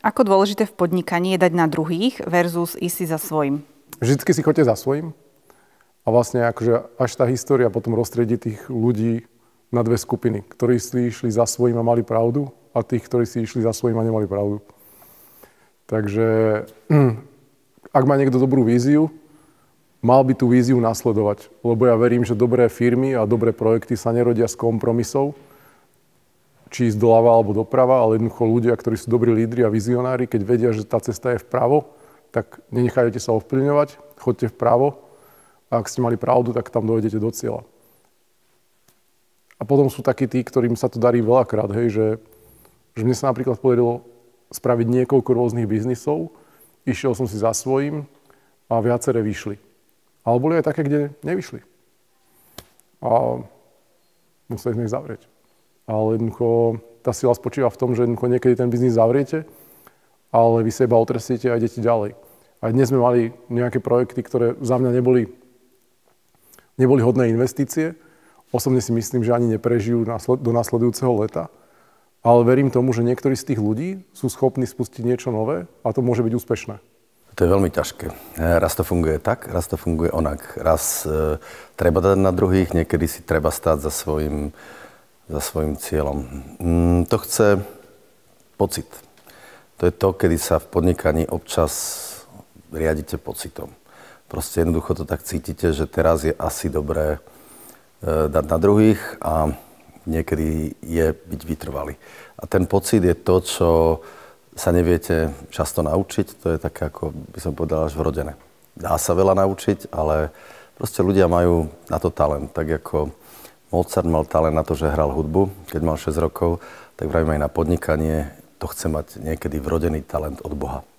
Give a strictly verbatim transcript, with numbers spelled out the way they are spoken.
Ako dôležité v podnikaní je dať na druhých versus ísť si za svojím? Vždycky si choďte za svojím. A vlastne akože až tá história potom roztriedí tých ľudí na dve skupiny. Ktorí si išli za svojím a mali pravdu a tých, ktorí si išli za svojím a nemali pravdu. Takže ak má niekto dobrú víziu, mal by tú víziu nasledovať. Lebo ja verím, že dobré firmy a dobré projekty sa nerodia z kompromisov, či ísť doľava alebo doprava, ale jednoducho ľudia, ktorí sú dobrí lídri a vizionári, keď vedia, že tá cesta je vpravo, tak nenechajte sa ovplyvňovať, choďte vpravo a ak ste mali pravdu, tak tam dojdete do cieľa. A potom sú takí tí, ktorým sa to darí veľakrát, hej, že, že mne sa napríklad podarilo spraviť niekoľko rôznych biznisov, išiel som si za svojím a viaceré vyšli. Ale boli aj také, kde nevyšli. A museli sme ich zavrieť. Ale jednoducho tá sila spočíva v tom, že jednoducho niekedy ten biznis zavriete, ale vy sa iba otresiete a idete ďalej. A dnes sme mali nejaké projekty, ktoré za mňa neboli, neboli hodné investície. Osobne si myslím, že ani neprežijú do nasledujúceho leta. Ale verím tomu, že niektorí z tých ľudí sú schopní spustiť niečo nové a to môže byť úspešné. To je veľmi ťažké. Raz to funguje tak, raz to funguje onak. Raz e, treba dať na druhých, niekedy si treba stáť za svojím, za svojím cieľom. Mm, to chce pocit. To je to, kedy sa v podnikaní občas riadite pocitom. Proste jednoducho to tak cítite, že teraz je asi dobré e, dať na druhých a niekedy je byť vytrvalý. A ten pocit je to, čo sa neviete často naučiť, to je také, ako by som povedal, až vrodené. Dá sa veľa naučiť, ale proste ľudia majú na to talent. Tak ako Mozart mal talent na to, že hral hudbu, keď mal šesť rokov, tak vravím aj na podnikanie, to chce mať niekedy vrodený talent od Boha.